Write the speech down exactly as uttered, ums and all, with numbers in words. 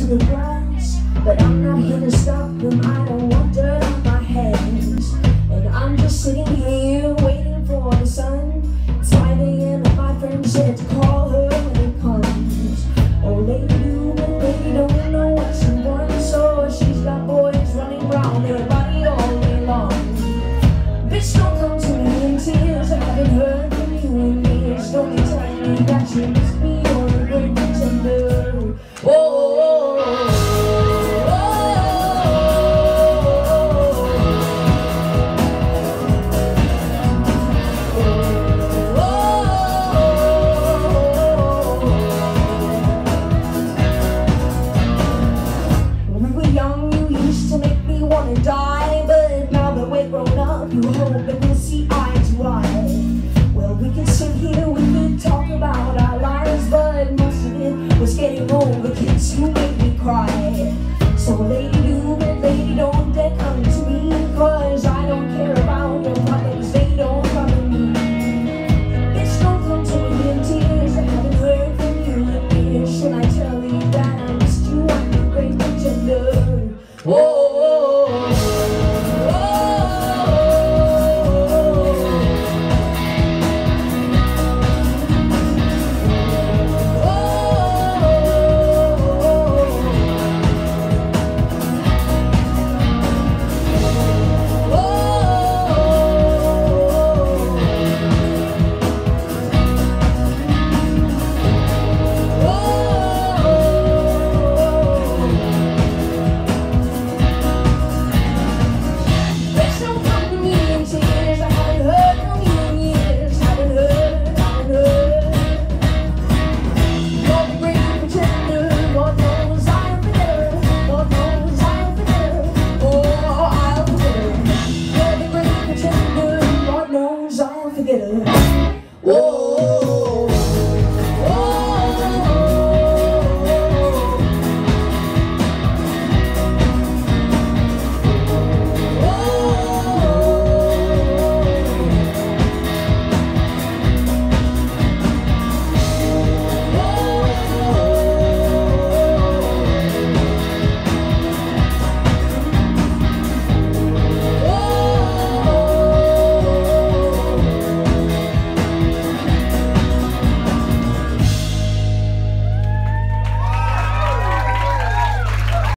the grass, but I'm not here to stop them. I don't want dirt on my hands, and I'm just sitting here waiting for the sun. It's five A M and my friend said to call her when it comes. Oh, lady do, but lady don't know what she wants, so she's got boys running round their body all day long. Bitch, don't come to me in tears, I haven't heard from you in years. Don't be telling me that you miss me or a great pretender. Oh, die, but now that we're grown up, you hope that we'll see eye to eye. Well, we can sit here, we could talk about our lives, but most of it was getting over kids who made me cry. So lady,